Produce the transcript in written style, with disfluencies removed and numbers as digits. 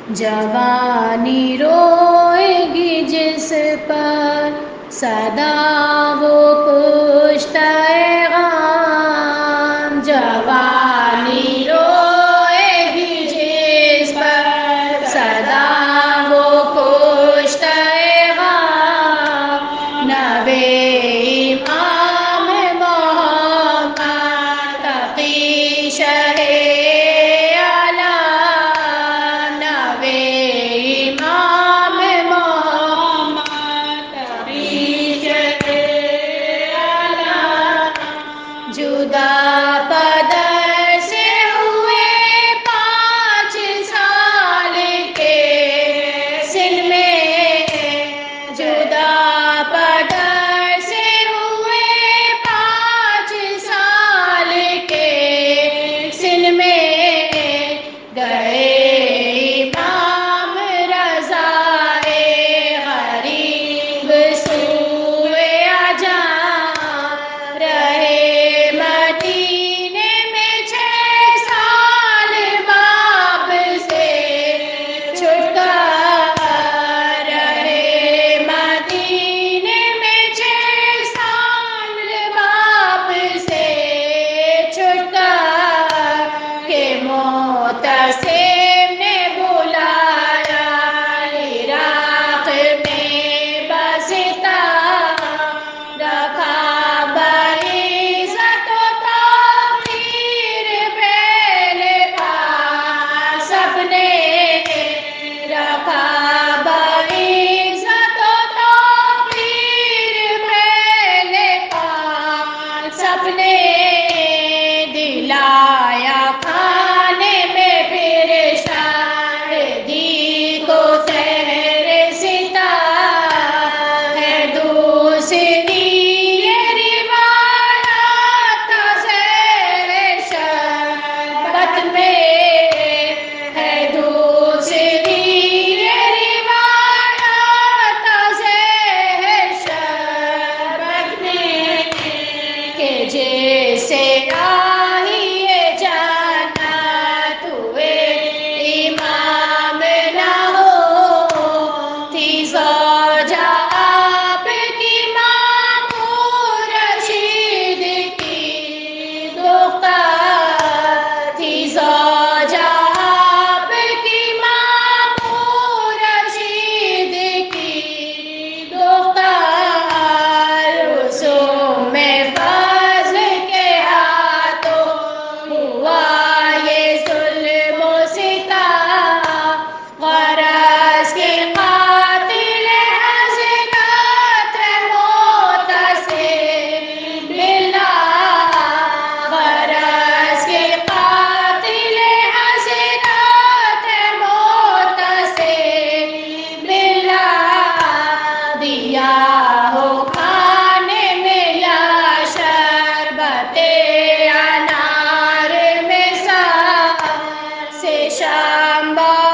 جوانی روئے گی جس پر سدا وہ کشتہ غم، جوانی روئے گی جس پر سدا وہ کشتہ غم، نوے امام محمد تقی شہ جدا پدر سے ہوئے 5 سال کے سن میں، جدا پدر سے ہوئے 5 سال کے سن میں، گئے امام رضا غریب سوئے اجاں، رہے دلایا کھانے میں پھر شاہدی کو سحر ستا ہے، دوسری یہ روایت سحر شربت میں ہے، دوسری یہ روایت سحر شربت میں کہ جیسے شام